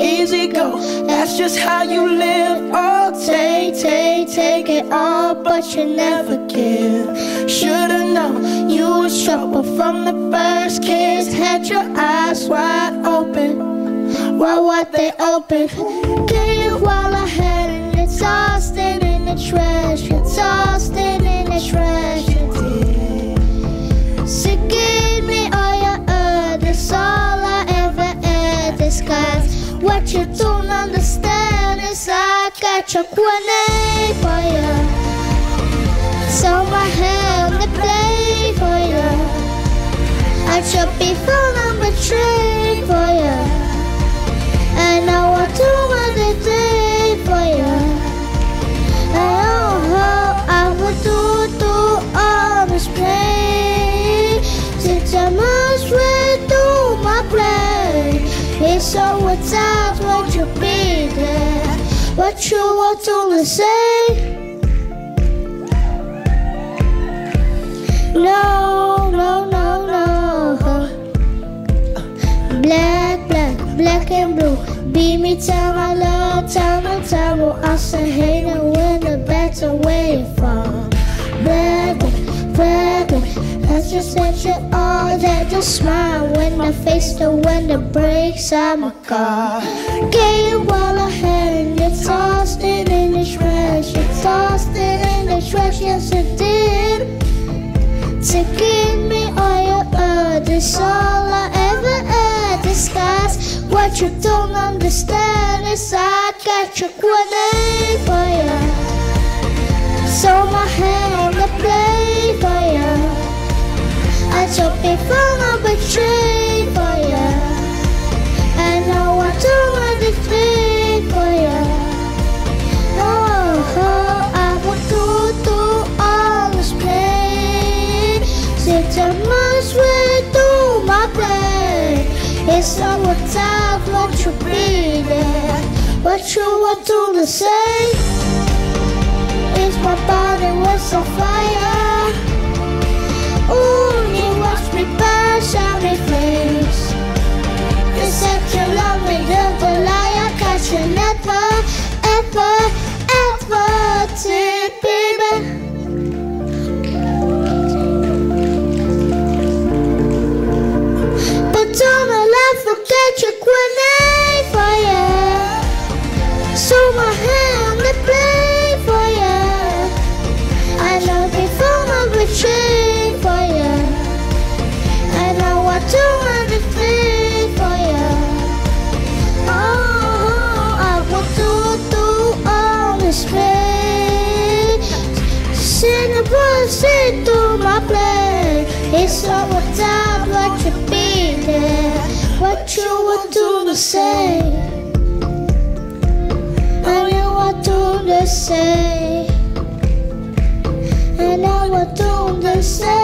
easy go. That's just how you live. Oh, take it all, but you never give. Should've known you was trouble from the first kiss. Had your eyes wide open. Why weren't they open? Gave you all I had and you tossed it in the trash. You tossed it in the trash, you did. So give me all your that's all I ever had. Disguise what you don't understand is I got your grenade for you. So my hand to play for you. I should be full of betrayed for you. And now I do what they did for you. And oh, I would do all this pain. Since I must redo my play. It's so what times won't you be there? What you want to say? No, no, no, no. Black and blue. Be me time I love, time and time. Well, I say hate and win the battle where you from. Black, that's just such an all that just smile when I face the window breaks. I'm a car. Gave you all I had and you tossed it in the trash. You tossed it in the trash, yes it did. To give me all your that's all I ever had. Disguise what you don't understand is I got your grenade for you. So my hand to play for you. I took me from a betrayed for you. And now I do what they did for you. Oh, I would do all this pain. Since I must redo my play. It's our time, won't you be there? What you want to say? Is my body was on fire? Ooh, you watch me burn, shine me flames. You said you love me, you're the liar, 'cause you never, ever, ever did, baby. But don't let forget your grenade for you. So my hand to play for you. I know before I betray for you. I know I do everything for you. Oh, I will do all this pain. Sing a voice through my play. It's all time what you be there. What you want to say? And you want to say. And I want to say.